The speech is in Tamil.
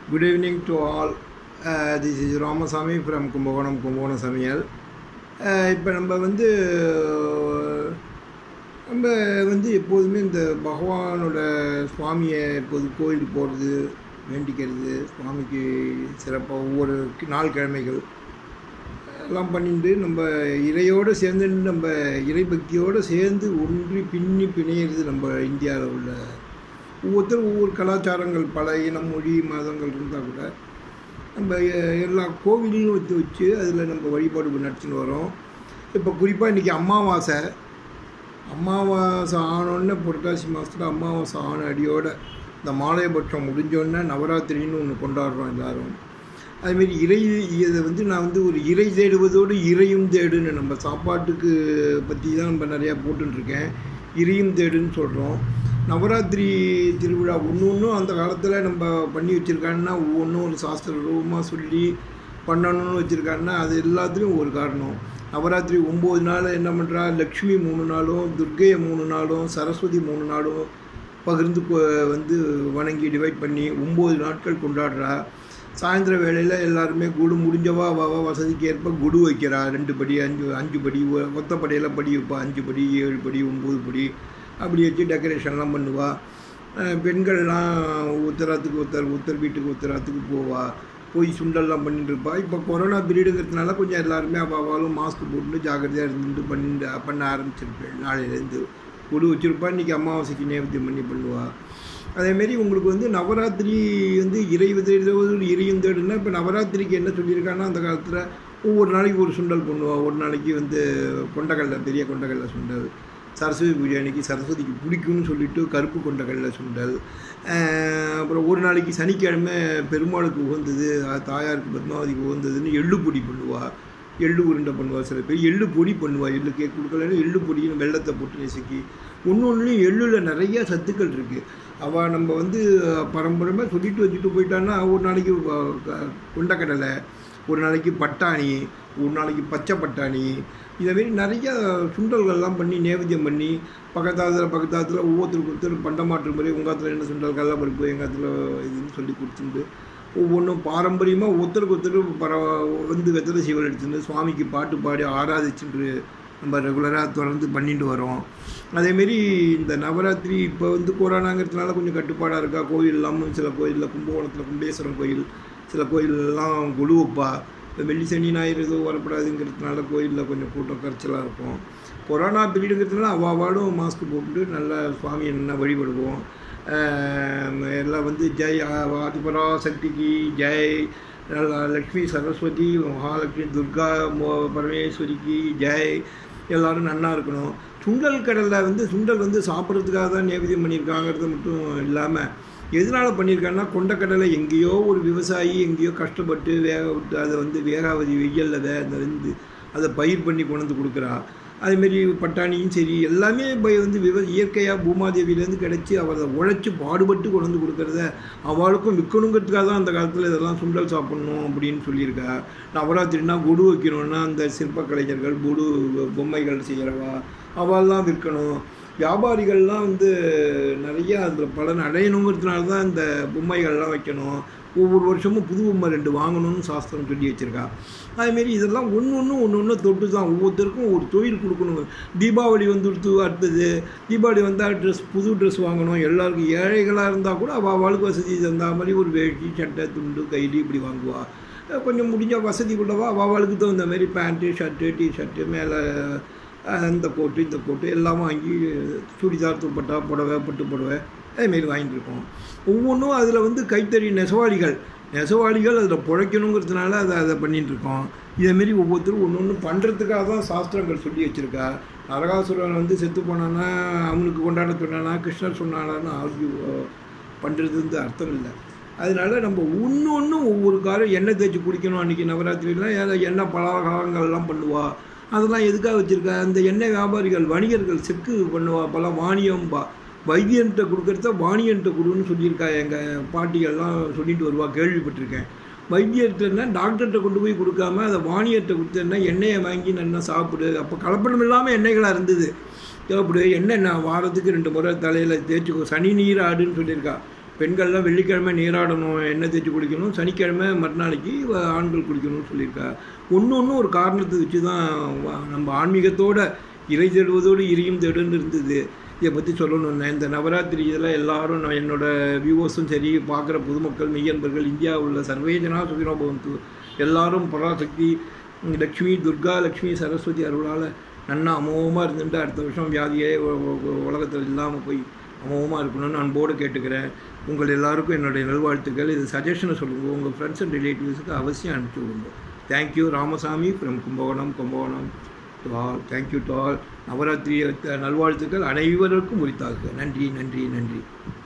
Good evening to all. This is Ramasamy from Kumbakonam Samayal. இப்போ நம்ம வந்து எப்போதுமே இந்த பகவானோட சுவாமியை எப்போது கோயிலுக்கு போகிறது, வேண்டிக்கிறது, சுவாமிக்கு சிறப்பாக ஒவ்வொரு நாள் கிழமைகள் எல்லாம் பண்ணிட்டு நம்ம இறையோடு சேர்ந்து நம்ம இறைபக்தியோடு சேர்ந்து ஒன்றி பின்னி பிணையிறது நம்ம இந்தியாவில் உள்ள ஒவ்வொருத்தரும் ஒவ்வொரு கலாச்சாரங்கள் பல இனம் மொழி மதங்கள் இருந்தால் கூட நம்ம எல்லா கோவிலையும் வச்சு அதில் நம்ம வழிபாடு நடத்தின்னு வரோம். இப்போ குறிப்பாக இன்றைக்கி அமாவாசை ஆனோடனே புரட்டாசி மாதத்தில் அமாவாசை ஆன அடியோடு இந்த மாலையபட்சம் முடிஞ்சோடனே நவராத்திரின்னு ஒன்று கொண்டாடுறோம் எல்லோரும். அதுமாரி இதை நான் ஒரு இறை தேடுவதோடு இறையும் தேடுன்னு நம்ம சாப்பாட்டுக்கு பற்றி தான் நம்ம நிறையா போட்டுருக்கேன். இறையும் தேடுன்னு சொல்கிறோம். நவராத்திரி திருவிழா ஒன்றும் அந்த காலத்தில் நம்ம பண்ணி வச்சுருக்காங்கன்னா ஒவ்வொன்றும் ஒரு சாஸ்திர ரூபமாக சொல்லி பண்ணணும்னு வச்சுருக்காங்கன்னா அது எல்லாத்துலேயும் ஒரு காரணம். நவராத்திரி 9 நாள் என்ன பண்ணுறா, லக்ஷ்மி 3 நாளும், துர்க்கையை 3 நாளும், சரஸ்வதி 3 நாளும் பகிர்ந்து வணங்கி டிவைட் பண்ணி 9 நாட்கள் கொண்டாடுறா. சாயந்தர வேளையில் எல்லாருமே குடு முடிஞ்சவா வசதிக்கு ஏற்ப குடு வைக்கிறா. 2 படி 5 படி ஒத்தப்படையில் படி வைப்பா. 5 படி 7 படி 9 படி அப்படி வச்சு டெக்கரேஷன்லாம் பண்ணுவாள். பெண்கள்லாம் ஒருத்தர் வீட்டுக்கு ஒருத்தராத்துக்கு போய் சுண்டல்லாம் பண்ணிட்டு இருப்பாள். இப்போ கொரோனா பீரியடுங்கிறதுனால கொஞ்சம் எல்லாருமே அவாலும் மாஸ்க் போட்டு ஜாக்கிரதையாக இருந்துட்டு பண்ண ஆரம்பிச்சிருப்பேன். நாளையிலேருந்து குடு வச்சுருப்பா. இன்றைக்கி அமாவாசைக்கு நேவேத்தியம் பண்ணி பண்ணுவாள். அதேமாரி உங்களுக்கு நவராத்திரி இறை இறையும் தேடுன்னா இப்போ நவராத்திரிக்கு என்ன சொல்லியிருக்காங்கன்னா அந்த காலத்தில் ஒவ்வொரு நாளைக்கு ஒரு சுண்டல் பண்ணுவாள். ஒரு நாளைக்கு கொண்டக்கடலை, பெரிய கொண்டக்கடலை சுண்டல். சரஸ்வதி பூஜை அன்றைக்கி சரஸ்வதிக்கு பிடிக்கும்னு சொல்லிவிட்டு கருப்பு கொண்டக்கடலை சுண்டல். அப்புறம் ஒரு நாளைக்கு சனிக்கிழமை பெருமாளுக்கு உகந்தது, தாயாருக்கு பத்மாவதிக்கு உகந்ததுன்னு எள்ளு பொடி பண்ணுவாள். எள்ளு உருண்டை பண்ணுவாள். சில பேர் எள்ளு பொடி பண்ணுவாள். எள்ளு கேக் கொடுக்கலன்னு எள்ளு பொடின்னு வெள்ளத்தை போட்டு நெசுக்கி ஒன்றுலையும் எள்ளில் நிறைய சத்துக்கள் இருக்குது. அவள் நம்ம பரம்பரமாக சொல்லிட்டு வச்சுட்டு போயிட்டான்னா ஒரு நாளைக்கு கொண்டக்கடலை, ஒரு நாளைக்கு பட்டாணி, ஒரு நாளைக்கு பச்சை பட்டாணி, இதேமாரி நிறைய சுண்டல்கள்லாம் பண்ணி நேவேத்தியம் பண்ணி பக்கத்தாத்தில் ஒவ்வொருத்தருக்கு ஒருத்தர் பண்டமாற்று முறை உங்காத்தில் என்ன சுண்டல் கடலைப்பருப்பு எங்காத்தில் இதுன்னு சொல்லி கொடுத்துட்டு ஒவ்வொன்றும் பாரம்பரியமாக ஒருத்தருக்கு ஒருத்தர் வெத்தலை சீவல் எடுத்துட்டு சுவாமிக்கு பாட்டு பாடி ஆராதிச்சுட்டு நம்ம ரெகுலராக தொடர்ந்து பண்ணிட்டு வரோம். அதேமாரி இந்த நவராத்திரி இப்போ கொரோனாங்கிறதுனால கொஞ்சம் கட்டுப்பாடாக இருக்கா. கோயில் இல்லாமல் சில கோயிலில் கும்பகோணத்தில் கும்பேஸ்வரன் கோயில், சில கோயிலெல்லாம் குழு வைப்பா. இப்போ வெள்ளி சனி ஞாயிறு எதுவும் வரக்கூடாதுங்கிறதுனால கோயிலில் கொஞ்சம் கூட்டம் கரைச்சலாக இருக்கும். கொரோனா பீரியடுங்கிறதுனால அவாவாடும் மாஸ்க் போட்டு நல்லா சுவாமியை நல்லா வழிபடுவோம். எல்லாம் ஜெய் ஆதிபராசக்திக்கு ஜெய், லக்ஷ்மி சரஸ்வதி மகாலட்சுமி துர்கா பரமேஸ்வரிக்கு ஜெய், எல்லோரும் நன்னா இருக்கணும். சுண்டல் கடலில் சுண்டல் சாப்பிட்றதுக்காக தான் நேவேத்தியம் பண்ணியிருக்காங்கிறது மட்டும் இல்லாமல் எதனால் பண்ணியிருக்காங்கன்னா கொண்டக்கடலை எங்கேயோ ஒரு விவசாயி எங்கேயோ கஷ்டப்பட்டு வேக விட்டு அதை வேகாவதி வெயிலில் அதை பயிர் பண்ணி கொண்டு கொடுக்குறா. அதுமாரி பட்டாணியும் சரி எல்லாமே இயற்கையாக பூமாதேவியிலேருந்து கிடச்சி அவள் அதை உழைச்சி பாடுபட்டு கொண்டு கொடுக்குறத அவளுக்கும் விற்கணுங்கிறதுக்காக தான் அந்த காலத்தில் இதெல்லாம் சுண்டல் சாப்பிட்ணும் அப்படின்னு சொல்லியிருக்கா. நவராத்திரினா குடு வைக்கணுன்னா அந்த சிற்பக்கலைஞர்கள் குடு பொம்மைகள் செய்கிறவா அவள்லாம் விற்கணும். வியாபாரிகள்லாம் நிறையா அதில் பலன் அடையணுங்கிறதுனால தான் இந்த பொம்மைகள்லாம் வைக்கணும். ஒவ்வொரு வருஷமும் புது பொம்மை 2 வாங்கணும்னு சாஸ்திரம் சொல்லி வச்சுருக்கா. அதுமாரி இதெல்லாம் ஒன்று தொட்டு தான் ஒவ்வொருத்தருக்கும் ஒரு தொழில் கொடுக்கணும். தீபாவளி அடுத்தது தீபாவளி வந்தால் புது ட்ரெஸ் வாங்கணும். எல்லாருக்கும் ஏழைகளாக இருந்தால் கூட அவளுக்கு வசதி தந்தா மாதிரி ஒரு வேஷ்டி சட்டை துண்டு கைலி இப்படி வாங்குவாள். கொஞ்சம் முடிஞ்ச வசதி உள்ளவா அவளுக்கு தகுந்த மாதிரி பேண்ட்டு ஷர்ட்டு டிஷர்ட்டு மேலே இந்த கோட்டு எல்லாம் வாங்கி சுடிதார் துப்பட்டா புடவை பட்டு புடவை அதேமாரி வாங்கிட்டு இருக்கோம். ஒவ்வொன்றும் அதில் கைத்தறி நெசவாளிகள் அதில் பிழைக்கணுங்கிறதுனால அதை பண்ணிகிட்ருக்கோம். இதேமாரி ஒவ்வொருத்தரும் ஒன்று பண்ணுறதுக்காக தான் சாஸ்திரங்கள் சொல்லி வச்சுருக்கா. நரகாசுரன் செத்து போனான்னா அவனுக்கு கொண்டாட சொன்னானா, கிருஷ்ணர் சொன்னானான்னு ஆர்கியூ பண்ணுறது அர்த்தம் இல்லை. அதனால நம்ம ஒன்றும் ஒவ்வொரு காரம் எண்ணெய் தேய்ச்சி குடிக்கணும். அன்றைக்கி நவராத்திரிலாம் எண்ணெய் பலகாரங்கள்லாம் பண்ணுவாள். அதெல்லாம் எதுக்காக வச்சுருக்கா, அந்த எண்ணெய் வியாபாரிகள் வணிகர்கள் செக்கு பண்ணுவா. அப்போல்லாம் வாணியம்பா வைத்தியன்கிட்ட கொடுக்குறத வாணியன்கிட்ட கொடுன்னு சொல்லியிருக்கா. எங்கள் பாட்டிகள்லாம் சொல்லிட்டு வருவா, கேள்விப்பட்டிருக்கேன். வைத்தியர்கிட்டன்னா டாக்டர்கிட்ட கொண்டு போய் கொடுக்காம அதை வாணியர்கிட்ட கொடுத்தேன்னா எண்ணெயை வாங்கி நல்லா சாப்பிடு. அப்போ கலப்படம் இல்லாமல் எண்ணெய்களாக இருந்தது. சாப்பிடு எண்ணெய் நான் வாரத்துக்கு 2 முறை தலையில் தேய்ச்சிக்கோ. சனி நீர் ஆடுன்னு சொல்லியிருக்கா. பெண்கள்லாம் வெள்ளிக்கிழமை நீராடணும், எண்ணெய் தேய்ச்சி குளிக்கணும், சனிக்கிழமை மறுநாளைக்கு ஆண்கள் குளிக்கணும்னு சொல்லியிருக்கா. ஒன்று ஒரு காரணத்தை வச்சு தான் நம்ம ஆன்மீகத்தோட இறை தேடுவதோடு இறையும் தேடுன்னு இருந்தது. இதை பற்றி சொல்லணும்னா இந்த நவராத்திரி இதெல்லாம் எல்லாரும் என்னோடய வியூவர்ஸும் சரி, பார்க்குற பொதுமக்கள் மெய்யன்பர்கள், இந்தியாவில் உள்ள சர்வேஜனா சுகினோ பவந்து, எல்லாரும் பராசக்தி லக்ஷ்மி, துர்கா லக்ஷ்மி சரஸ்வதி அருளால் நன்னா அமோகமாக இருந்துட்டு அடுத்த வருஷம் வியாதியே உலகத்தில் இல்லாமல் போய் அமோகமாக இருக்கணும்னு அன்போடு கேட்டுக்கிறேன். உங்கள் எல்லாருக்கும் என்னுடைய நல்வாழ்த்துக்கள். இது சஜஷனை சொல்லுங்கள், உங்கள் ஃப்ரெண்ட்ஸ் அண்ட் ரிலேட்டிவ்ஸுக்கு அவசியம் அனுப்பிச்சி விடுங்க. Thank you. Ramasamy from Kumbakonam to all. Thank you to all. Navaratri நல்வாழ்த்துக்கள் அனைவருக்கும் உரித்தாக்குக. நன்றி.